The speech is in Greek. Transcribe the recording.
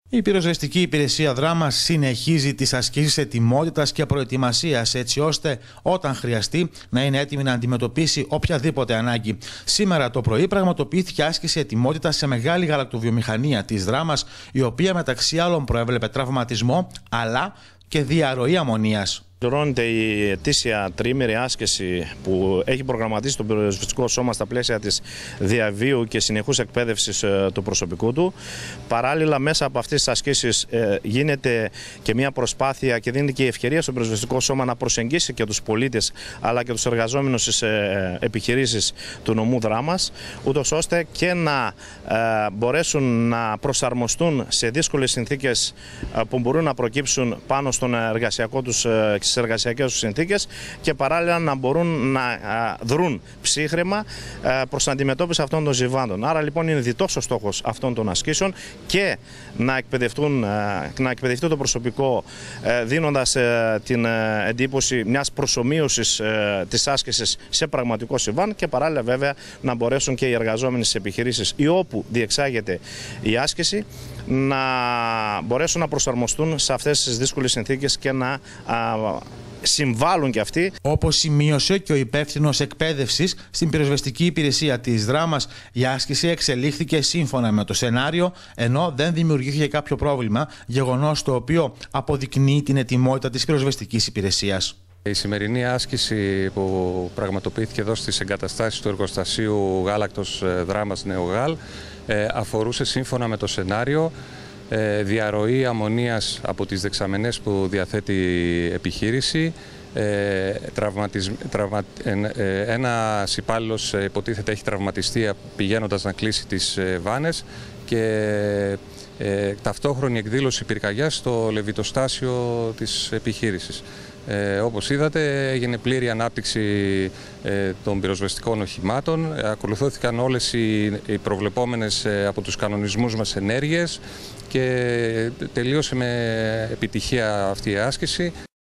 Η πυροσβεστική υπηρεσία Δράμας συνεχίζει τις ασκήσεις ετοιμότητας και προετοιμασίας, έτσι ώστε όταν χρειαστεί να είναι έτοιμη να αντιμετωπίσει οποιαδήποτε ανάγκη. Σήμερα το πρωί πραγματοποιήθηκε άσκηση ετοιμότητας σε μεγάλη γαλακτοβιομηχανία της Δράμας, η οποία μεταξύ άλλων προέβλεπε τραυματισμό αλλά και διαρροή αμμονίας. Πληρώνεται η ετήσια τριήμερη άσκηση που έχει προγραμματίσει το πυροσβεστικό σώμα στα πλαίσια της διαβίου και συνεχούς εκπαίδευσης του προσωπικού του. Παράλληλα, μέσα από αυτές τις ασκήσεις γίνεται και μια προσπάθεια και δίνεται και η ευκαιρία στο πυροσβεστικό σώμα να προσεγγίσει και τους πολίτες αλλά και τους εργαζόμενους στις επιχειρήσεις του νομού Δράμας, ούτως ώστε και να μπορέσουν να προσαρμοστούν σε δύσκολες συνθήκες που μπορούν να προκύψουν πάνω στον εργασιακό τους στις εργασιακές τους συνθήκες και παράλληλα να μπορούν να δρουν ψύχραιμα προς την αντιμετώπιση αυτών των συμβάντων. Άρα λοιπόν είναι διτός ο στόχος αυτών των ασκήσεων και να εκπαιδευτεί το προσωπικό δίνοντας την εντύπωση μιας προσομοίωσης της άσκησης σε πραγματικό συμβάν και παράλληλα βέβαια να μπορέσουν και οι εργαζόμενοι στις επιχειρήσεις ή όπου διεξάγεται η άσκηση να μπορέσουν να προσαρμοστούν σε αυτές τις δύσκολες συνθήκες και να συμβάλλουν και αυτοί. Όπως σημείωσε και ο υπεύθυνος εκπαίδευσης στην πυροσβεστική υπηρεσία της Δράμας, η άσκηση εξελίχθηκε σύμφωνα με το σενάριο, ενώ δεν δημιουργήθηκε κάποιο πρόβλημα, γεγονός το οποίο αποδεικνύει την ετοιμότητα της πυροσβεστικής υπηρεσίας. Η σημερινή άσκηση που πραγματοποιήθηκε εδώ στις εγκαταστάσεις του εργοστασίου γάλακτος Δράμας Νεογάλ αφορούσε σύμφωνα με το σενάριο διαρροή αμμονίας από τις δεξαμενές που διαθέτει η επιχείρηση. Ένας υπάλληλος υποτίθεται έχει τραυματιστεί πηγαίνοντας να κλείσει τις βάνες και ταυτόχρονη εκδήλωση πυρκαγιάς στο λεβιτοστάσιο της επιχείρησης. Όπως είδατε, έγινε πλήρη ανάπτυξη των πυροσβεστικών οχημάτων, ακολουθήθηκαν όλες οι προβλεπόμενες από τους κανονισμούς μας ενέργειες και τελείωσε με επιτυχία αυτή η άσκηση.